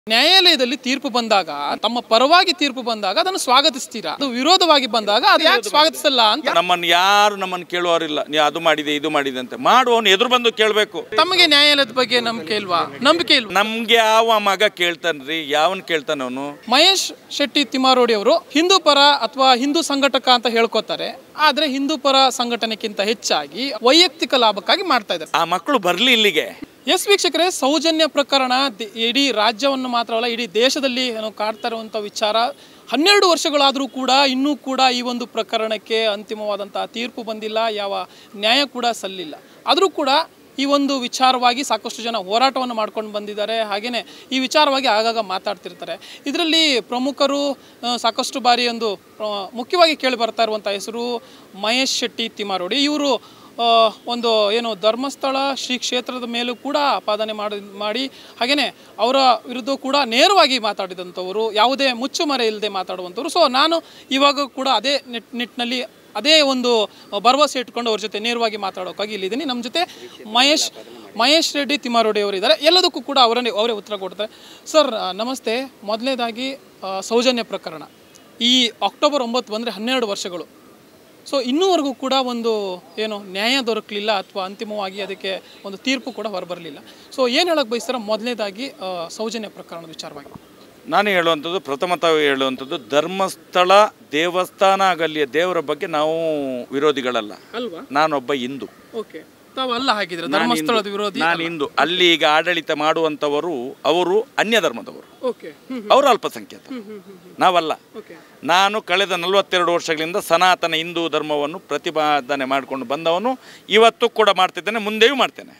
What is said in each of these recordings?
ನ್ಯಾಯಾಲಯದಲ್ಲಿ ತೀರ್ಪು ಬಂದಾಗ ತಮ್ಮ ಪರವಾಗಿ ತೀರ್ಪು ಬಂದಾಗ ಅದನ್ನು ಸ್ವಾಗತಿಸ್ತೀರಾ, ಅದು ವಿರೋಧವಾಗಿ ಬಂದಾಗ ಅದು ಯಾಕೆ ಸ್ವಾಗತಿಸಲ್ಲ ಅಂತ? ನಮ್ಮನ್ನು ಕೇಳುವವರಿಲ್ಲ. ನೀವು ಅದು ಮಾಡಿದೆ ಇದು ಮಾಡಿದೆ ಅಂತ ಮಾಡುವವನು ಎದುರು ಬಂದು ಕೇಳಬೇಕು. ತಮಗೆ ನ್ಯಾಯಾಲಯದ ಬಗ್ಗೆ ನಂಬಿಕೆ ಇಲ್ವಾ? ನಮ್ಗೆ ಯಾವ ಮಗ ಕೇಳ್ತಾನ್ರಿ? ಯಾವನ್ ಕೇಳ್ತಾನವನು? ಮಹೇಶ್ ಶೆಟ್ಟಿ ತಿಮ್ಮಾರೋಡಿ ಅವರು ಹಿಂದೂ ಪರ ಅಥವಾ ಹಿಂದೂ ಸಂಘಟಕ ಅಂತ ಹೇಳ್ಕೊತಾರೆ, ಆದ್ರೆ ಹಿಂದೂ ಪರ ಸಂಘಟನೆಗಿಂತ ಹೆಚ್ಚಾಗಿ ವೈಯಕ್ತಿಕ ಲಾಭಕ್ಕಾಗಿ ಮಾಡ್ತಾ ಇದ್ದಾರೆ. ಆ ಮಕ್ಕಳು ಬರ್ಲಿ ಇಲ್ಲಿಗೆ. ಎಸ್ ವೀಕ್ಷಕರೇ, ಸೌಜನ್ಯ ಪ್ರಕರಣ ಇಡೀ ರಾಜ್ಯವನ್ನು ಮಾತ್ರವಲ್ಲ ಇಡೀ ದೇಶದಲ್ಲಿ ಕಾಡ್ತಾ ಇರುವಂಥ ವಿಚಾರ. 12 ವರ್ಷಗಳಾದರೂ ಕೂಡ ಇನ್ನೂ ಕೂಡ ಈ ಒಂದು ಪ್ರಕರಣಕ್ಕೆ ಅಂತಿಮವಾದಂತಹ ತೀರ್ಪು ಬಂದಿಲ್ಲ, ಯಾವ ನ್ಯಾಯ ಕೂಡ ಸಲ್ಲಿಲ್ಲ. ಆದರೂ ಕೂಡ ಈ ಒಂದು ವಿಚಾರವಾಗಿ ಸಾಕಷ್ಟು ಜನ ಹೋರಾಟವನ್ನು ಮಾಡ್ಕೊಂಡು ಬಂದಿದ್ದಾರೆ. ಹಾಗೆಯೇ ಈ ವಿಚಾರವಾಗಿ ಆಗಾಗ ಮಾತಾಡ್ತಿರ್ತಾರೆ. ಇದರಲ್ಲಿ ಪ್ರಮುಖರು ಸಾಕಷ್ಟು ಬಾರಿ ಒಂದು ಮುಖ್ಯವಾಗಿ ಕೇಳಿ ಬರ್ತಾ ಇರುವಂಥ ಹೆಸರು ಮಹೇಶ್ ಶೆಟ್ಟಿ ತಿಮ್ಮಾರೋಡಿ. ಇವರು ಒಂದು ಏನು ಧರ್ಮಸ್ಥಳ ಶ್ರೀ ಕ್ಷೇತ್ರದ ಮೇಲೂ ಕೂಡ ಆಪಾದನೆ ಮಾಡಿ ಹಾಗೆಯೇ ಅವರ ವಿರುದ್ಧ ಕೂಡ ನೇರವಾಗಿ ಮಾತಾಡಿದಂಥವರು, ಯಾವುದೇ ಮುಚ್ಚುಮರೆ ಇಲ್ಲದೆ ಮಾತಾಡುವಂಥವ್ರು. ಸೊ ನಾನು ಇವಾಗ ಕೂಡ ಅದೇ ನಿಟ್ಟಿನಲ್ಲಿ ಅದೇ ಒಂದು ಭರವಸೆ ಇಟ್ಕೊಂಡು ಅವ್ರ ಜೊತೆ ನೇರವಾಗಿ ಮಾತಾಡೋಕ್ಕಾಗಿ ಇಲ್ಲಿದ್ದೀನಿ. ನಮ್ಮ ಜೊತೆ ಮಹೇಶ್ ರೆಡ್ಡಿ ತಿಮ್ಮಾರೋಡಿ ಅವರು ಇದ್ದಾರೆ. ಎಲ್ಲದಕ್ಕೂ ಕೂಡ ಅವರೇ ಉತ್ತರ ಕೊಡ್ತಾರೆ. ಸರ್ ನಮಸ್ತೆ. ಮೊದಲನೇದಾಗಿ ಸೌಜನ್ಯ ಪ್ರಕರಣ ಈ ಅಕ್ಟೋಬರ್ 9 ಬಂದರೆ 12 ವರ್ಷಗಳು. ಸೊ ಇನ್ನೂವರೆಗೂ ಕೂಡ ಒಂದು ಏನು ನ್ಯಾಯ ದೊರಕಲಿಲ್ಲ ಅಥವಾ ಅಂತಿಮವಾಗಿ ಅದಕ್ಕೆ ಒಂದು ತೀರ್ಪು ಕೂಡ ಹೊರಬರಲಿಲ್ಲ. ಸೊ ಏನು ಹೇಳಕ್ಕೆ ಬಯಸ್ತಾರ ಮೊದಲನೇದಾಗಿ ಸೌಜನ್ಯ ಪ್ರಕರಣದ ವಿಚಾರವಾಗಿ? ನಾನು ಹೇಳುವಂಥದ್ದು, ಪ್ರಥಮತವಾಗಿ ಹೇಳುವಂಥದ್ದು, ಧರ್ಮಸ್ಥಳ ದೇವಸ್ಥಾನ ಆಗಲಿಯ ದೇವರ ಬಗ್ಗೆ ನಾವು ವಿರೋಧಿಗಳಲ್ಲ. ಅಲ್ವಾ? ನಾನೊಬ್ಬ ಹಿಂದೂ. ಓಕೆ, ತಾವಲ್ಲ ಹಾಗಿದ್ರೆ ಧರ್ಮಸ್ಥಳದ ವಿರೋಧಿ? ನಾನು ಹಿಂದೂ. ಅಲ್ಲಿ ಈಗ ಆಡಳಿತ ಮಾಡುವಂಥವರು ಅವರು ಅನ್ಯ ಧರ್ಮದವರು, ಅವರು ಅಲ್ಪಸಂಖ್ಯಾತ, ನಾವಲ್ಲ. ನಾನು ಕಳೆದ 42 ವರ್ಷಗಳಿಂದ ಸನಾತನ ಹಿಂದೂ ಧರ್ಮವನ್ನು ಪ್ರತಿಪಾದನೆ ಮಾಡಿಕೊಂಡು ಬಂದವನು. ಇವತ್ತು ಕೂಡ ಮಾಡ್ತಿದ್ದೇನೆ, ಮುಂದೆಯೂ ಮಾಡ್ತೇನೆ.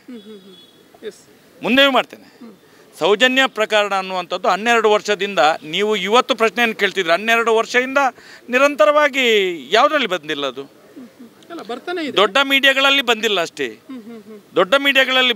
ಸೌಜನ್ಯ ಪ್ರಕರಣ ಅನ್ನುವಂಥದ್ದು 12 ವರ್ಷದಿಂದ, ನೀವು ಇವತ್ತು ಪ್ರಶ್ನೆಯನ್ನು ಕೇಳ್ತಿದ್ರೆ 12 ವರ್ಷದಿಂದ ನಿರಂತರವಾಗಿ ಯಾವುದರಲ್ಲಿ ಬಂದಿಲ್ಲ. ಅದು ದೊಡ್ಡ ಮೀಡಿಯಾಗಳಲ್ಲಿ ಬಂದಿಲ್ಲ ಅಷ್ಟೇ. ದೊಡ್ಡ ಮೀಡಿಯಾಗಳಲ್ಲಿ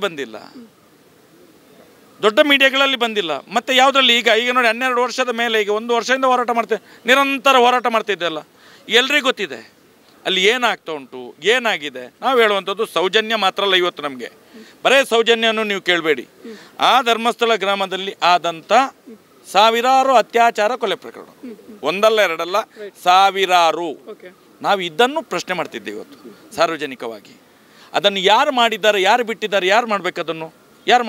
ಬಂದಿಲ್ಲ. ಮತ್ತೆ ಯಾವುದರಲ್ಲಿ ಈಗ ನೋಡಿ 12 ವರ್ಷದ ಮೇಲೆ ಈಗ 1 ವರ್ಷದಿಂದ ಹೋರಾಟ ಮಾಡ್ತೇವೆ, ನಿರಂತರ ಹೋರಾಟ ಮಾಡ್ತಿದ್ದೆಲ್ಲ ಎಲ್ರಿಗೂ ಗೊತ್ತಿದೆ ಅಲ್ಲಿ ಏನಾಗ್ತಾ ಉಂಟು, ಏನಾಗಿದೆ. ನಾವು ಹೇಳುವಂಥದ್ದು ಸೌಜನ್ಯ ಮಾತ್ರ ಅಲ್ಲ. ಇವತ್ತು ನಮಗೆ ಬರೇ ಸೌಜನ್ಯವನ್ನು ನೀವು ಕೇಳಬೇಡಿ. ಆ ಧರ್ಮಸ್ಥಳ ಗ್ರಾಮದಲ್ಲಿ ಆದಂಥ ಸಾವಿರಾರು ಅತ್ಯಾಚಾರ ಕೊಲೆ ಪ್ರಕರಣ, ಒಂದಲ್ಲ ಎರಡಲ್ಲ, ಸಾವಿರಾರು. ನಾವು ಇದನ್ನು ಪ್ರಶ್ನೆ ಮಾಡ್ತಿದ್ದೇವೆ ಇವತ್ತು ಸಾರ್ವಜನಿಕವಾಗಿ. ಅದನ್ನು ಯಾರು ಮಾಡಿದ್ದಾರೆ, ಯಾರು ಬಿಟ್ಟಿದ್ದಾರೆ, ಯಾರು ಮಾಡಬೇಕು? ಅದನ್ನು ಯಾರು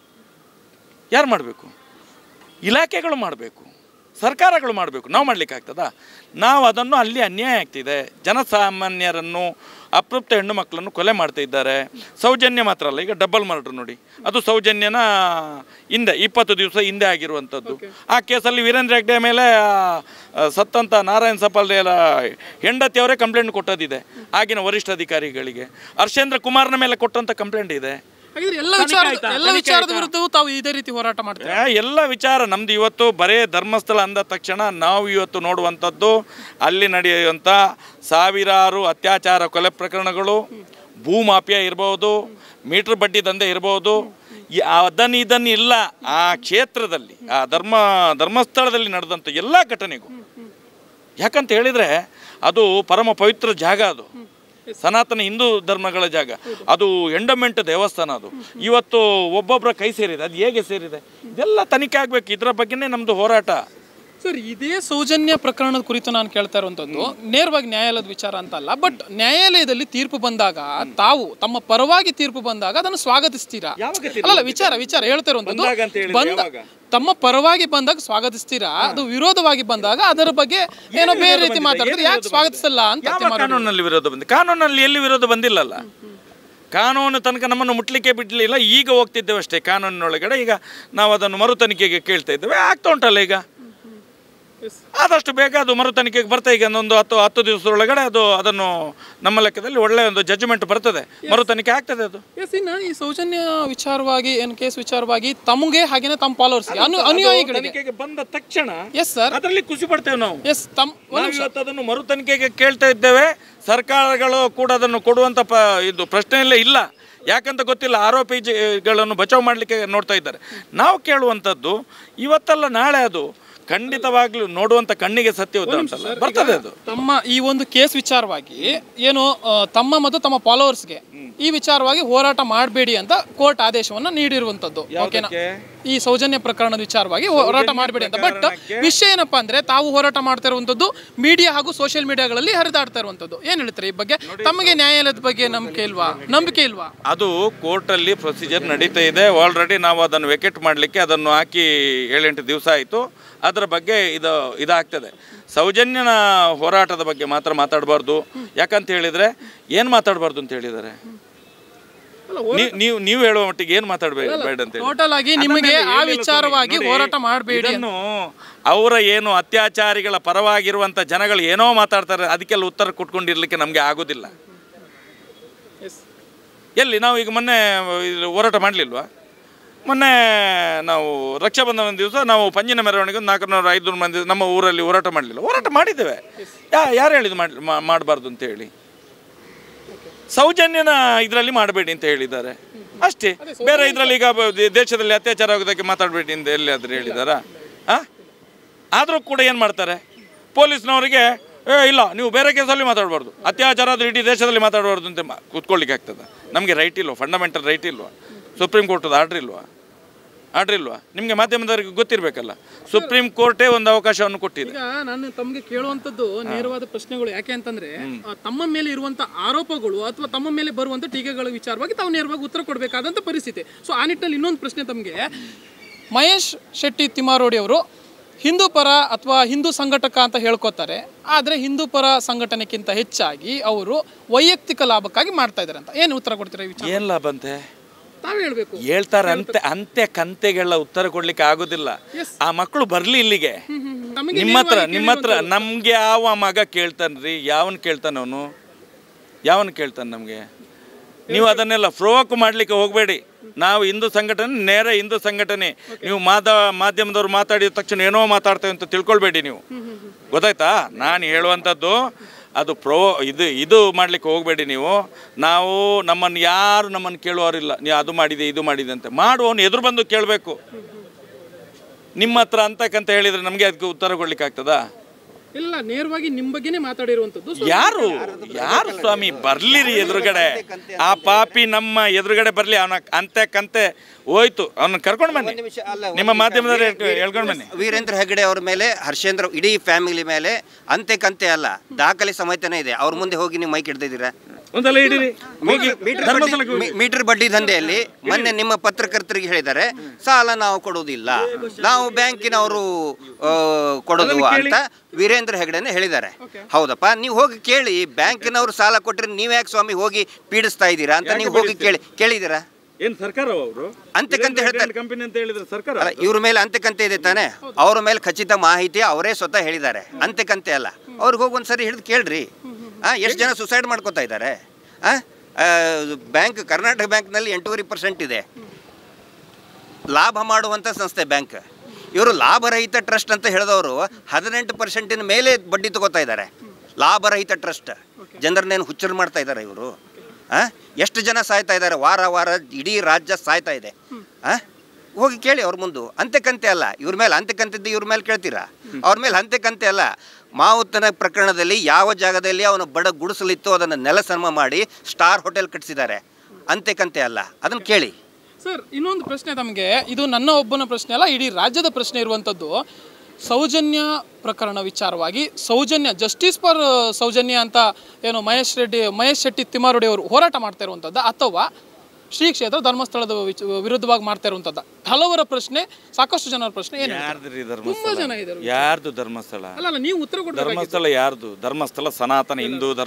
ಮಾಡಬೇಕು? ಇಲಾಖೆಗಳು ಮಾಡಬೇಕು, ಸರ್ಕಾರಗಳು ಮಾಡಬೇಕು. ನಾವು ಮಾಡಲಿಕ್ಕಾಗ್ತದಾ? ನಾವು ಅದನ್ನು ಅಲ್ಲಿ ಅನ್ಯಾಯ ಆಗ್ತಿದೆ. ಜನಸಾಮಾನ್ಯರನ್ನು, ಅತೃಪ್ತ ಹೆಣ್ಣು ಮಕ್ಕಳನ್ನು ಕೊಲೆ ಮಾಡ್ತಾ ಇದ್ದಾರೆ. ಸೌಜನ್ಯ ಮಾತ್ರ ಅಲ್ಲ, ಈಗ ಡಬಲ್ ಮರ್ಡರ್ ನೋಡಿ, ಅದು ಸೌಜನ್ಯನ ಹಿಂದೆ 20 ದಿವಸ ಹಿಂದೆ ಆಗಿರುವಂಥದ್ದು. ಆ ಕೇಸಲ್ಲಿ ವೀರೇಂದ್ರ ಹೆಗ್ಡೆ ಮೇಲೆ ಸತ್ತಂಥ ನಾರಾಯಣ್ ಸಪಾಲ್ರೆಯ ಹೆಂಡತಿಯವರೇ ಕಂಪ್ಲೇಂಟ್ ಕೊಟ್ಟದಿದೆ ಆಗಿನ ವರಿಷ್ಠ ಅಧಿಕಾರಿಗಳಿಗೆ. ಹರ್ಷೇಂದ್ರ ಕುಮಾರ್ನ ಮೇಲೆ ಕೊಟ್ಟಂಥ ಕಂಪ್ಲೇಂಟ್ ಇದೆ. ಎಲ್ಲ ವಿಚಾರದ ವಿರುದ್ಧವೂ ತಾವು ಇದೇ ರೀತಿ ಹೋರಾಟ ಮಾಡ್ತೀವಿ? ಎಲ್ಲ ವಿಚಾರ ನಮ್ದು. ಇವತ್ತು ಬರೇ ಧರ್ಮಸ್ಥಳ ಅಂದ ತಕ್ಷಣ ನಾವು ಇವತ್ತು ನೋಡುವಂಥದ್ದು ಅಲ್ಲಿ ನಡೆಯುವಂಥ ಸಾವಿರಾರು ಅತ್ಯಾಚಾರ ಕೊಲೆ ಪ್ರಕರಣಗಳು, ಭೂಮಾಫಿಯಾ ಇರ್ಬೋದು, ಮೀಟರ್ ಬಡ್ಡಿ ದಂಧೆ ಇರ್ಬೋದು, ಇದನ್ನು ಇಲ್ಲ. ಆ ಕ್ಷೇತ್ರದಲ್ಲಿ, ಆ ಧರ್ಮಸ್ಥಳದಲ್ಲಿ ನಡೆದಂಥ ಎಲ್ಲ ಘಟನೆಗೂ, ಯಾಕಂತ ಹೇಳಿದರೆ ಅದು ಪರಮ ಪವಿತ್ರ ಜಾಗ, ಅದು ಸನಾತನ ಹಿಂದೂ ಧರ್ಮಗಳ ಜಾಗ, ಅದು ಎಂಡೋಮೆಂಟ್ ದೇವಸ್ಥಾನ. ಅದು ಇವತ್ತು ಒಬ್ಬೊಬ್ಬರ ಕೈ ಸೇರಿದೆ. ಅದು ಹೇಗೆ ಸೇರಿದೆ ಇದೆಲ್ಲ ತನಿಖೆ ಆಗಬೇಕು. ಇದರ ಬಗ್ಗೆನೇ ನಮ್ಮದು ಹೋರಾಟ. ಸರ್, ಇದೇ ಸೌಜನ್ಯ ಪ್ರಕರಣದ ಕುರಿತು ನಾನು ಕೇಳ್ತಾ ಇರುವಂಥದ್ದು ನೇರವಾಗಿ ನ್ಯಾಯಾಲಯದ ವಿಚಾರ ಅಂತಲ್ಲ, ಬಟ್ ನ್ಯಾಯಾಲಯದಲ್ಲಿ ತೀರ್ಪು ಬಂದಾಗ ತಾವು ತಮ್ಮ ಪರವಾಗಿ ತೀರ್ಪು ಬಂದಾಗ ಅದನ್ನು ಸ್ವಾಗತಿಸ್ತೀರಾ? ಅಲ್ಲ, ವಿಚಾರ ಹೇಳ್ತಾ ಇರುವಂಥದ್ದು, ತಮ್ಮ ಪರವಾಗಿ ಬಂದಾಗ ಸ್ವಾಗತಿಸ್ತೀರಾ, ಅದು ವಿರೋಧವಾಗಿ ಬಂದಾಗ ಅದರ ಬಗ್ಗೆ ಏನೋ ಬೇರೆ ರೀತಿ ಮಾತಾಡಿದ್ರೆ ಯಾಕೆ ಸ್ವಾಗತಿಸಲ್ಲ ಅಂತ? ಕಾನೂನಲ್ಲಿ ವಿರೋಧ ಬಂದಿದೆ. ಕಾನೂನಲ್ಲಿ ಎಲ್ಲಿ ವಿರೋಧ ಬಂದಿಲ್ಲಲ್ಲ. ಕಾನೂನು ತನಕ ನಮ್ಮನ್ನು ಮುಟ್ಲಿಕ್ಕೆ ಬಿಡಲಿಲ್ಲ. ಈಗ ಹೋಗ್ತಿದ್ದೇವೆ ಅಷ್ಟೇ ಕಾನೂನಿನೊಳಗಡೆ. ಈಗ ನಾವು ಅದನ್ನು ಮರು ತನಿಖೆಗೆ ಕೇಳ್ತಾ ಇದ್ದೇವೆ. ಆಗ್ತಾ ಉಂಟಲ್ಲ, ಈಗ ಆದಷ್ಟು ಬೇಗ ಅದು ಮರು ತನಿಖೆಗೆ ಬರ್ತಾ. ಈಗ ಒಂದು 10 ದಿವಸದೊಳಗಡೆ ಅದನ್ನು ನಮ್ಮ ಲೆಕ್ಕದಲ್ಲಿ ಒಳ್ಳೆಯ ಒಂದು ಜಡ್ಜ್ಮೆಂಟ್ ಬರ್ತದೆ, ಮರು ತನಿಖೆ ಆಗ್ತದೆ. ಅದು ಈ ಸೌಜನ್ಯ ವಿಚಾರವಾಗಿ ಕೇಸ್ ವಿಚಾರವಾಗಿ ತಮಗೆ ಹಾಗೇನೆ ತಮ್ಮ ಫಾಲೋವರ್ಸ್ ಅನುಯಾಯಿಗಳಿಗೆ ಬಂದ ತಕ್ಷಣ ಅದರಲ್ಲಿ ಖುಷಿ ಪಡ್ತೇವೆ ನಾವು. ಅದನ್ನು ಮರು ತನಿಖೆಗೆ ಕೇಳ್ತಾ ಇದ್ದೇವೆ. ಸರ್ಕಾರಗಳು ಕೂಡ ಅದನ್ನು ಕೊಡುವಂತ ಇದು ಪ್ರಶ್ನೆಯಲ್ಲೇ ಇಲ್ಲ. ಯಾಕಂತ ಗೊತ್ತಿಲ್ಲ, ಆರೋಪಿಗಳನ್ನು ಬಚಾವ್ ಮಾಡಲಿಕ್ಕೆ ನೋಡ್ತಾ ಇದ್ದಾರೆ. ನಾವು ಕೇಳುವಂಥದ್ದು ಇವತ್ತಲ್ಲ ನಾಳೆ ಅದು ಖಂಡಿತವಾಗ್ಲೂ ನೋಡುವಂತ ಕಣ್ಣಿಗೆ ಸತ್ಯ ಬರ್ತದೆ. ಅದು ತಮ್ಮ ಈ ಒಂದು ಕೇಸ್ ವಿಚಾರವಾಗಿ ಏನು ತಮ್ಮ ಮತ್ತು ತಮ್ಮ ಫಾಲೋವರ್ಸ್ಗೆ ಈ ವಿಚಾರವಾಗಿ ಹೋರಾಟ ಮಾಡಬೇಡಿ ಅಂತ ಕೋರ್ಟ್ ಆದೇಶವನ್ನು ನೀಡಿರುವಂತದ್ದು. ಓಕೆನಾ? ಈ ಸೌಜನ್ಯ ಪ್ರಕರಣದ ವಿಚಾರವಾಗಿ ಹೋರಾಟ ಮಾಡಬೇಡಿ ಅಂತ. ಬಟ್ ವಿಷಯ ಏನಪ್ಪಾ ಅಂದ್ರೆ ತಾವು ಹೋರಾಟ ಮಾಡ್ತಾ ಇರುವಂತದ್ದು ಮೀಡಿಯಾ ಹಾಗೂ ಸೋಷಿಯಲ್ ಮೀಡಿಯಾಗಳಲ್ಲಿ ಹರಿದಾಡ್ತಾ ಇರುವಂತದ್ದು. ಏನ್ ಹೇಳ್ತಾರೆ ಈ ಬಗ್ಗೆ? ತಮಗೆ ನ್ಯಾಯಾಲಯದ ಬಗ್ಗೆ ನಂಬಿಕೆ ಇಲ್ವಾ? ಅದು ಕೋರ್ಟಲ್ಲಿ ಪ್ರೊಸೀಜರ್ ನಡೀತಾ ಇದೆ. ಆಲ್ರೆಡಿ ನಾವು ಅದನ್ನು ವೆಕೆಟ್ ಮಾಡಲಿಕ್ಕೆ ಅದನ್ನು ಹಾಕಿ 7-8 ದಿವಸ ಆಯಿತು. ಅದರ ಬಗ್ಗೆ ಇದಾಗ್ತದೆ. ಸೌಜನ್ಯನ ಹೋರಾಟದ ಬಗ್ಗೆ ಮಾತ್ರ ಮಾತಾಡಬಾರ್ದು. ಯಾಕಂತ ಹೇಳಿದರೆ ಏನು ಮಾತಾಡಬಾರ್ದು ಅಂತ ಹೇಳಿದ್ದಾರೆ. ನೀವು ಹೇಳುವ ಮಟ್ಟಿಗೆ ಏನು ಮಾತಾಡಬೇಡ ಅಂತ ಟೋಟಲ್ ಆಗಿ ನಿಮಗೆ ಆ ವಿಚಾರವಾಗಿ ಹೋರಾಟ ಮಾಡಬೇಡಿ. ಅವರ ಏನು ಅತ್ಯಾಚಾರಿಗಳ ಪರವಾಗಿರುವಂಥ ಜನಗಳು ಏನೋ ಮಾತಾಡ್ತಾರೆ, ಅದಕ್ಕೆಲ್ಲ ಉತ್ತರ ಕೊಟ್ಕೊಂಡಿರ್ಲಿಕ್ಕೆ ನಮಗೆ ಆಗೋದಿಲ್ಲ. ಎಲ್ಲಿ ನಾವು ಈಗ ಮೊನ್ನೆ ಹೋರಾಟ ಮಾಡಲಿಲ್ವಾ? ಮೊನ್ನೆ ನಾವು ರಕ್ಷಾಬಂಧನ ದಿವಸ ನಾವು ಪಂಜಿನ ಮೆರವಣಿಗೆ 400-500 ಮಂದಿ ನಮ್ಮ ಊರಲ್ಲಿ ಹೋರಾಟ ಮಾಡಲಿಲ್ಲ. ಹೋರಾಟ ಮಾಡಿದ್ದೇವೆ. ಯಾರು ಹೇಳಿದ್ದು ಮಾಡಬಾರ್ದು ಅಂತ ಹೇಳಿ? ಸೌಜನ್ಯನ ಇದರಲ್ಲಿ ಮಾಡಬೇಡಿ ಅಂತ ಹೇಳಿದ್ದಾರೆ ಅಷ್ಟೇ. ಬೇರೆ ಇದರಲ್ಲಿ ಈಗ ದೇಶದಲ್ಲಿ ಅತ್ಯಾಚಾರ ಆಗೋದಕ್ಕೆ ಮಾತಾಡಬೇಡಿ ಅಂತ ಎಲ್ಲಿಯಾದರೂ ಹೇಳಿದಾರಾ? ಆದರೂ ಕೂಡ ಏನು ಮಾಡ್ತಾರೆ ಪೊಲೀಸ್ನವರಿಗೆ, ಇಲ್ಲ ನೀವು ಬೇರೆ ಕೇಸಲ್ಲಿ ಮಾತಾಡಬಾರ್ದು, ಅತ್ಯಾಚಾರ ಆದರೂ ಇಡೀ ದೇಶದಲ್ಲಿ ಮಾತಾಡಬಾರ್ದು ಅಂತ ಕೂತ್ಕೊಳ್ಳಿಕ್ಕೆ ಆಗ್ತದೆ. ನಮಗೆ ರೈಟ್ ಇಲ್ವಾ? ಫಂಡಮೆಂಟಲ್ ರೈಟ್ ಇಲ್ವಾ? ಸುಪ್ರೀಂ ಕೋರ್ಟದ ಆರ್ಡ್ರ್ ಇಲ್ವಾ? ನಿಮಗೆ ಮಾಧ್ಯಮದವರಿಗೆ ಗೊತ್ತಿರಬೇಕಲ್ಲ. ಸುಪ್ರೀಂ ಕೋರ್ಟೇ ಒಂದು ಅವಕಾಶವನ್ನು ಕೊಟ್ಟಿದೆ. ಈಗ ನಾನು ತಮಗೆ ಕೇಳುವಂಥದ್ದು ನೇರವಾದ ಪ್ರಶ್ನೆಗಳು. ಯಾಕೆ ಅಂತಂದ್ರೆ ತಮ್ಮ ಮೇಲೆ ಇರುವಂಥ ಆರೋಪಗಳು ಅಥವಾ ತಮ್ಮ ಮೇಲೆ ಬರುವಂಥ ಟೀಕೆಗಳ ವಿಚಾರವಾಗಿ ತಾವು ನೇರವಾಗಿ ಉತ್ತರ ಕೊಡಬೇಕಾದಂಥ ಪರಿಸ್ಥಿತಿ. ಸೊ ಆ ನಿಟ್ಟಿನಲ್ಲಿ ಇನ್ನೊಂದು ಪ್ರಶ್ನೆ ತಮಗೆ. ಮಹೇಶ್ ಶೆಟ್ಟಿ ತಿಮ್ಮಾರೋಡಿ ಅವರು ಹಿಂದೂ ಪರ ಅಥವಾ ಹಿಂದೂ ಸಂಘಟಕ ಅಂತ ಹೇಳ್ಕೊತಾರೆ. ಆದರೆ ಹಿಂದೂ ಪರ ಸಂಘಟನೆಗಿಂತ ಹೆಚ್ಚಾಗಿ ಅವರು ವೈಯಕ್ತಿಕ ಲಾಭಕ್ಕಾಗಿ ಮಾಡ್ತಾ ಇದ್ದಾರೆ ಅಂತ ಏನು ಉತ್ತರ ಕೊಡ್ತೀರಾ ಈ ವಿಚಾರ? ಏನು ಲಾಭ ಅಂತೆ ತಾವೇ ಹೇಳ್ಬೇಕು. ಹೇಳ್ತಾರೆ ಅಂತೆ ಕಂತೆಗಳ ಉತ್ತರ ಕೊಡ್ಲಿಕ್ಕೆ ಆಗೋದಿಲ್ಲ. ಆ ಮಕ್ಕಳು ಬರ್ಲಿ ಇಲ್ಲಿಗೆ ನಿಮ್ಮ ಹತ್ರ. ನಮ್ಗೆ ಯಾವ ಮಗ ಕೇಳ್ತಾನ್ರಿ? ಯಾವನ್ ಕೇಳ್ತಾನೆ ನಮ್ಗೆ? ನೀವು ಅದನ್ನೆಲ್ಲ ಫ್ರೋಕ್ ಮಾಡ್ಲಿಕ್ಕೆ ಹೋಗಬೇಡಿ. ನಾವು ಹಿಂದೂ ಸಂಘಟನೆ, ನೇರ ಹಿಂದೂ ಸಂಘಟನೆ. ನೀವು ಮಾಧ್ಯಮದವ್ರು ಮಾತಾಡಿದ ತಕ್ಷಣ ಏನೋ ಮಾತಾಡ್ತೇವೆ ಅಂತ ತಿಳ್ಕೊಳ್ಬೇಡಿ ನೀವು. ಗೊತ್ತಾಯ್ತಾ? ನಾನು ಹೇಳುವಂಥದ್ದು ಅದು ಇದು ಮಾಡಲಿಕ್ಕೆ ಹೋಗಬೇಡಿ ನೀವು. ನಾವು ನಮ್ಮನ್ನು ಕೇಳುವವರಿಲ್ಲ. ನೀವು ಅದು ಮಾಡಿದೆ ಇದು ಮಾಡಿದೆ ಅಂತ. ಮಾಡುವವನು ಎದುರು ಬಂದು ಕೇಳಬೇಕು. ನಿಮ್ಮ ಹತ್ರ ಅಂತಕ್ಕಂತ ಹೇಳಿದರೆ ನಮಗೆ ಅದಕ್ಕೆ ಉತ್ತರ ಕೊಡ್ಲಿಕ್ಕೆ ಆಗ್ತದಾ? ಇಲ್ಲ, ನೇರವಾಗಿ ನಿಮ್ಮ ಬಗ್ಗೆನೇ ಮಾತಾಡಿರುವಂಥದ್ದು. ಯಾರು ಸ್ವಾಮಿ ಬರ್ಲಿರಿ ಎದುರುಗಡೆ. ಆ ಪಾಪಿ ನಮ್ಮ ಎದುರುಗಡೆ ಬರ್ಲಿ. ಅವನ ಕಂತೆ ಹೋಯ್ತು, ಅವನ್ನ ಕರ್ಕೊಂಡು ಬನ್ನಿ. ನಿಮ್ಮ ಮಾಧ್ಯಮದವ್ರು ಹೇಳ್ಕೊಂಡು ಬನ್ನಿ. ವೀರೇಂದ್ರ ಹೆಗ್ಗಡೆ ಅವ್ರ ಮೇಲೆ, ಹರ್ಷೇಂದ್ರ, ಇಡೀ ಫ್ಯಾಮಿಲಿ ಮೇಲೆ ಕಂತೆ ಅಲ್ಲ, ದಾಖಲೆ ಸಮೇತನೇ ಇದೆ. ಅವ್ರ ಮುಂದೆ ಹೋಗಿ ನೀವು ಮೈಕ್ ಹಿಡ್ದಿದ್ದೀರಾ? ಮೀಟರ್ ಬಡ್ಡಿ ದಂಧೆಯಲ್ಲಿ ಮೊನ್ನೆ ನಿಮ್ಮ ಪತ್ರಕರ್ತರಿಗೆ ಹೇಳಿದ್ದಾರೆ, ಸಾಲ ನಾವು ಕೊಡುವುದಿಲ್ಲ, ನಾವು ಬ್ಯಾಂಕಿನವರು ಕೊಡೋದು ಅಂತ ವೀರೇಂದ್ರ ಹೆಗ್ಗಡೆನೇ ಹೇಳಿದ್ದಾರೆ. ಹೌದಪ್ಪ, ನೀವು ಹೋಗಿ ಕೇಳಿ, ಬ್ಯಾಂಕಿನವರು ಸಾಲ ಕೊಟ್ಟರೆ ನೀವು ಯಾಕೆ ಸ್ವಾಮಿ ಹೋಗಿ ಪೀಡಿಸ್ತಾ ಇದ್ದೀರಾ ಅಂತ ನೀವು ಹೋಗಿ ಕೇಳಿದ್ದೀರಾ? ಏನು ಸರ್ಕಾರ ಅವರು ಅಂತೆಕಂತೆ ಹೇಳ್ತಾರೆ ಕಂಪನಿ ಅಂತ ಹೇಳಿದ್ರೆ ಸರ್ಕಾರ ಅಲ್ಲ, ಇವ್ರ ಮೇಲೆ ಅಂತೆಕಂತೆ ಇದೆ ತಾನೆ. ಅವ್ರ ಮೇಲೆ ಖಚಿತ ಮಾಹಿತಿ ಅವರೇ ಸ್ವತಃ ಹೇಳಿದ್ದಾರೆ. ಅಂತೆಕಂತೆ ಅಲ್ಲ. ಅವ್ರಿಗೆ ಹೋಗಿ ಒಂದ್ಸರಿ ಹಿಡಿದು ಕೇಳ್ರಿ. ಎಷ್ಟು ಜನ ಸುಸೈಡ್ ಮಾಡ್ಕೋತಾ ಇದ್ದಾರೆ? ಬ್ಯಾಂಕ್, ಕರ್ನಾಟಕ ಬ್ಯಾಂಕ್ನಲ್ಲಿ 8.5% ಇದೆ. ಲಾಭ ಮಾಡುವಂಥ ಸಂಸ್ಥೆ ಬ್ಯಾಂಕ್. ಇವರು ಲಾಭರಹಿತ ಟ್ರಸ್ಟ್ ಅಂತ ಹೇಳಿದವರು 18% ಮೇಲೆ ಬಡ್ಡಿ ತಗೋತಾ ಇದ್ದಾರೆ. ಲಾಭರಹಿತ ಟ್ರಸ್ಟ್. ಜನರನ್ನೇನು ಹುಚ್ಚರು ಮಾಡ್ತಾ ಇದ್ದಾರೆ ಇವರು. ಎಷ್ಟು ಜನ ಸಾಯ್ತಾ ಇದ್ದಾರೆ? ವಾರ ಇಡೀ ರಾಜ್ಯ ಸಾಯ್ತಾ ಇದೆ. ಹೋಗಿ ಕೇಳಿ ಅವ್ರ ಮುಂದೆ. ಅಂತೆಕಂತೆ ಅಲ್ಲ. ಇವ್ರ ಮೇಲೆ ಅಂತೆಕಂತಿದ್ದು ಇವ್ರ ಮೇಲೆ ಕೇಳ್ತೀರಾ? ಅವ್ರ ಮೇಲೆ ಅಂತೆಕಂತೆ ಅಲ್ಲ. ಮಾವುತನ ಪ್ರಕರಣದಲ್ಲಿ ಯಾವ ಜಾಗದಲ್ಲಿ ಅವನು ಬಡ ಗುಡಿಸಲಿತ್ತು ಅದನ್ನು ನೆಲಸಮ ಮಾಡಿ ಸ್ಟಾರ್ ಹೋಟೆಲ್ ಕಟ್ಟಿಸಿದ್ದಾರೆ. ಅಂತೆಕಂತೆ ಅಲ್ಲ. ಅದನ್ನು ಕೇಳಿ. ಸರ್, ಇನ್ನೊಂದು ಪ್ರಶ್ನೆ ತಮಗೆ. ಇದು ನನ್ನ ಒಬ್ಬನ ಪ್ರಶ್ನೆ ಅಲ್ಲ, ಇಡೀ ರಾಜ್ಯದ ಪ್ರಶ್ನೆ ಇರುವಂಥದ್ದು. ಸೌಜನ್ಯ ಪ್ರಕರಣ ವಿಚಾರವಾಗಿ ಜಸ್ಟಿಸ್ ಫಾರ್ ಸೌಜನ್ಯ ಅಂತ ಏನು ಮಹೇಶ್ ಶೆಟ್ಟಿ ತಿಮ್ಮಾರೋಡಿ ಅವರು ಹೋರಾಟ ಮಾಡ್ತಾ ಇರುವಂಥದ್ದು, ಅಥವಾ ಶ್ರೀ ಕ್ಷೇತ್ರ ಧರ್ಮಸ್ಥಳದ ವಿರುದ್ಧವಾಗಿ ಮಾಡ್ತಾ ಇರುವಂಥದ್ದು? ಹಲವರ ಪ್ರಶ್ನೆ, ಸಾಕಷ್ಟು ಜನರ ಪ್ರಶ್ನೆ. ಏನು ತುಂಬಾ ಜನ ಇದ್ದಾರೆ. ಯಾರ್ದು ಧರ್ಮಸ್ಥಳ? ಅಲ್ಲ, ನೀವು ಉತ್ತರ ಕೊಡಿ. ಧರ್ಮಸ್ಥಳ ಯಾರ್ದು? ಧರ್ಮಸ್ಥಳ ಸನಾತನ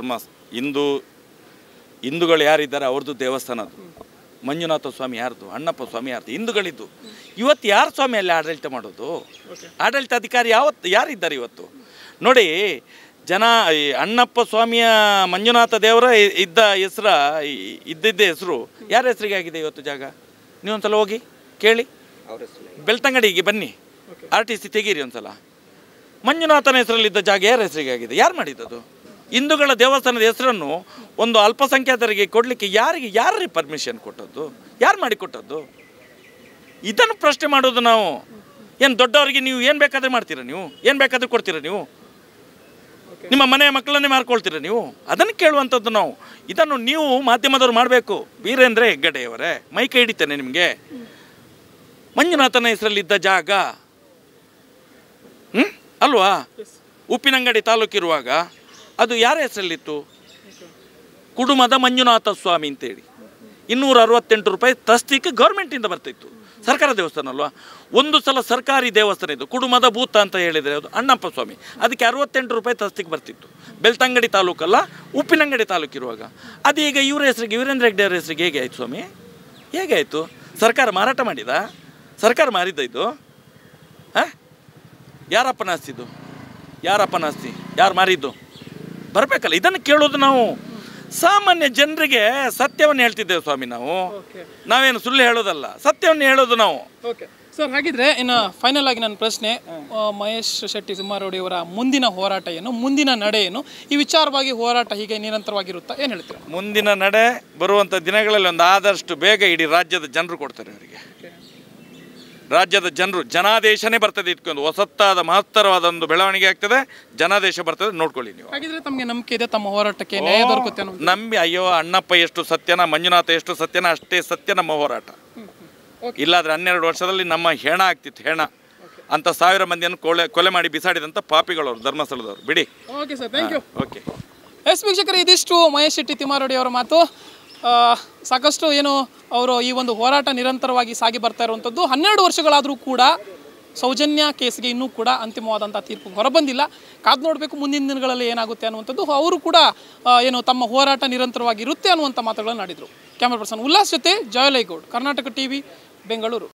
ಹಿಂದೂಗಳು ಯಾರಿದ್ದಾರೆ ಅವ್ರದ್ದು ದೇವಸ್ಥಾನ. ಅದು ಮಂಜುನಾಥ ಸ್ವಾಮಿ ಯಾರ್ದು? ಅಣ್ಣಪ್ಪ ಸ್ವಾಮಿ ಯಾರ್ದು? ಹಿಂದೂಗಳಿದ್ದು. ಇವತ್ತು ಯಾರು ಸ್ವಾಮಿ ಅಲ್ಲಿ ಆಡಳಿತ ಮಾಡೋದು? ಆಡಳಿತಾಧಿಕಾರಿ ಯಾರಿದ್ದಾರೆ ಇವತ್ತು? ನೋಡಿ, ಜನ ಅಣ್ಣಪ್ಪ ಸ್ವಾಮಿಯ ಮಂಜುನಾಥ ದೇವರ ಇದ್ದಿದ್ದ ಹೆಸರು ಯಾರ ಹೆಸರಿಗೆ ಆಗಿದೆ ಇವತ್ತು ಜಾಗ? ನೀವೊಂದ್ಸಲ ಹೋಗಿ ಕೇಳಿ. ಬೆಳ್ತಂಗಡಿಗೆ ಬನ್ನಿ, RTC ತೆಗೀರಿ ಒಂದ್ಸಲ. ಮಂಜುನಾಥನ ಹೆಸರಲ್ಲಿದ್ದ ಜಾಗ ಯಾರ ಹೆಸರಿಗೆ ಆಗಿದೆ? ಯಾರು ಮಾಡಿದ್ದದು? ಹಿಂದೂಗಳ ದೇವಸ್ಥಾನದ ಹೆಸರನ್ನು ಒಂದು ಅಲ್ಪಸಂಖ್ಯಾತರಿಗೆ ಕೊಡಲಿಕ್ಕೆ ಯಾರಿಗೆ ಪರ್ಮಿಷನ್ ಕೊಟ್ಟದ್ದು? ಯಾರು ಮಾಡಿಕೊಟ್ಟದ್ದು? ಇದನ್ನು ಪ್ರಶ್ನೆ ಮಾಡೋದು ನಾವು. ಏನು ದೊಡ್ಡವರಿಗೆ ನೀವು ಏನು ಬೇಕಾದರೆ ಮಾಡ್ತೀರಾ? ನೀವು ಏನು ಬೇಕಾದರೂ ಕೊಡ್ತೀರಾ? ನೀವು ನಿಮ್ಮ ಮನೆಯ ಮಕ್ಕಳನ್ನೇ ಮಾರ್ಕೊಳ್ತೀರಾ ನೀವು? ಅದನ್ನು ಕೇಳುವಂಥದ್ದು ನಾವು. ಇದನ್ನು ನೀವು ಮಾಧ್ಯಮದವ್ರು ಮಾಡಬೇಕು. ವೀರೇಂದ್ರ ಹೆಗ್ಗಡೆಯವರೇ, ಮೈಕೈ ಹಿಡಿತೇನೆ ನಿಮಗೆ. ಮಂಜುನಾಥನ ಹೆಸರಲ್ಲಿದ್ದ ಜಾಗ ಅಲ್ವಾ? ಉಪ್ಪಿನಂಗಡಿ ತಾಲೂಕಿರುವಾಗ ಅದು ಯಾರ ಹೆಸರಲ್ಲಿತ್ತು? ಕುಡುಮದ ಮಂಜುನಾಥ ಸ್ವಾಮಿ ಅಂತೇಳಿ 268 ರೂಪಾಯಿ ತಸ್ತಿಗೆ ಗೌರ್ಮೆಂಟಿಂದ ಬರ್ತಿತ್ತು. ಸರ್ಕಾರ ದೇವಸ್ಥಾನ ಅಲ್ವಾ? ಒಂದು ಸಲ ಸರ್ಕಾರಿ ದೇವಸ್ಥಾನ ಇದು, ಕುಡುಮದ ಭೂತ ಅಂತ ಹೇಳಿದರೆ ಅದು ಅಣ್ಣಪ್ಪ ಸ್ವಾಮಿ, ಅದಕ್ಕೆ 68 ರೂಪಾಯಿ ತಸ್ತಿಗೆ ಬರ್ತಿತ್ತು. ಬೆಳ್ತಂಗಡಿ ತಾಲೂಕಲ್ಲ, ಉಪ್ಪಿನಂಗಡಿ ತಾಲೂಕಿರುವಾಗ. ಅದೀಗ ಇವರ ಹೆಸರಿಗೆ, ವೀರೇಂದ್ರ ಹೆಗ್ಡೆ ಅವರ ಹೆಸರಿಗೆ ಹೇಗೆ ಆಯಿತು ಸ್ವಾಮಿ? ಹೇಗೆ ಆಯಿತು? ಸರ್ಕಾರ ಮಾರಾಟ ಮಾಡಿದ? ಸರ್ಕಾರ ಮಾರಿದ್ದ ಇದು? ಹಾಂ, ಯಾರಪ್ಪನ ಆಸ್ತಿ ಇದು? ಯಾರಪ್ಪನ ಆಸ್ತಿ? ಯಾರು ಮಾರಿದ್ದು? ಬರಬೇಕಲ್ಲ, ಇದನ್ನು ಕೇಳೋದು ನಾವು. ಸಾಮಾನ್ಯ ಜನರಿಗೆ ಸತ್ಯವನ್ನು ಹೇಳ್ತಿದ್ದೇವೆ ಸ್ವಾಮಿ ನಾವು. ನಾವೇನು ಸುಳ್ಳು ಹೇಳೋದಲ್ಲ, ಸತ್ಯವನ್ನು ಹೇಳೋದು ನಾವು. ಓಕೆ ಸರ್, ಹಾಗಿದ್ರೆ ಇನ್ನು ಫೈನಲ್ ಆಗಿ ನನ್ನ ಪ್ರಶ್ನೆ, ಮಹೇಶ್ ಶೆಟ್ಟಿ ಸಿಂಹಾರೂಢಿಯವರ ಮುಂದಿನ ಹೋರಾಟ ಏನು, ಮುಂದಿನ ನಡೆ ಏನು? ಈ ವಿಚಾರವಾಗಿ ಹೋರಾಟ ಹೀಗೆ ನಿರಂತರವಾಗಿರುತ್ತಾ, ಏನು ಹೇಳ್ತೀರಾ? ಮುಂದಿನ ನಡೆ ಬರುವಂಥ ದಿನಗಳಲ್ಲಿ ಒಂದು ಆದಷ್ಟು ಬೇಗ ಇಡೀ ರಾಜ್ಯದ ಜನರು ಕೊಡ್ತಾರೆ ಅವರಿಗೆ. ರಾಜ್ಯದ ಜನರು, ಜನಾದೇಶನೇ ಬರ್ತದೆ. ಇದಕ್ಕೊಂದು ಹೊಸತ್ತಾದ ಮಹತ್ತರವಾದ ಒಂದು ಬೆಳವಣಿಗೆ ಆಗ್ತದೆ, ಜನಾದೇಶ ಬರ್ತದೆ, ನೋಡ್ಕೊಳ್ಳಿ ನೀವು. ಹಾಗಿದ್ರೆ ತಮಗೆ ನಂಬಿಕೆ ಇದೆ ತಮ್ಮ ಹೋರಾಟಕ್ಕೆ ನ್ಯಾಯ ದೊರಕುತ್ತೆ? ನಂಬಿ, ಅಯ್ಯೋ ಅಣ್ಣಪ್ಪ ಎಷ್ಟು ಸತ್ಯನ, ಮಂಜುನಾಥ ಎಷ್ಟು ಸತ್ಯನ, ಅಷ್ಟೇ ಸತ್ಯ ನಮ್ಮ ಹೋರಾಟ. ಇಲ್ಲಾದ್ರೆ 12 ವರ್ಷದಲ್ಲಿ ನಮ್ಮ ಹೆಣ ಆಗ್ತಿತ್ತು, ಹೆಣ ಅಂತ 1000 ಮಂದಿಯನ್ನು ಕೊಲೆ ಮಾಡಿ ಬಿಸಾಡಿದಂಥ ಪಾಪಿಗಳವರು ಧರ್ಮಸ್ಥಳದವರು. ಬಿಡಿ. Okay sir, thank you. Okay yes ವೀಕ್ಷಕರೇ, ಇದಿಷ್ಟು ಮಹೇಶ್ ಶೆಟ್ಟಿ ತಿಮ್ಮಾರೂಢಿ ಅವರ ಮಾತು. ಸಾಕಷ್ಟು ಏನು ಅವರು ಈ ಒಂದು ಹೋರಾಟ ನಿರಂತರವಾಗಿ ಸಾಗಿ ಬರ್ತಾ ಇರುವಂಥದ್ದು. 12 ವರ್ಷಗಳಾದರೂ ಕೂಡ ಸೌಜನ್ಯ ಕೇಸ್ಗೆ ಇನ್ನೂ ಕೂಡ ಅಂತಿಮವಾದಂಥ ತೀರ್ಪು ಹೊರಬಂದಿಲ್ಲ. ಕಾದು ನೋಡಬೇಕು ಮುಂದಿನ ದಿನಗಳಲ್ಲಿ ಏನಾಗುತ್ತೆ ಅನ್ನುವಂಥದ್ದು. ಅವರು ಕೂಡ ಏನು ತಮ್ಮ ಹೋರಾಟ ನಿರಂತರವಾಗಿ ಇರುತ್ತೆ ಅನ್ನುವಂಥ ಮಾತುಗಳನ್ನು ಆಡಿದರು. ಕ್ಯಾಮರಾ ಪರ್ಸನ್ ಉಲ್ಲಾಸ್ ಜೊತೆ ಜಯಲೈ ಗೌಡ್, ಕರ್ನಾಟಕ ಟಿವಿ, ಬೆಂಗಳೂರು.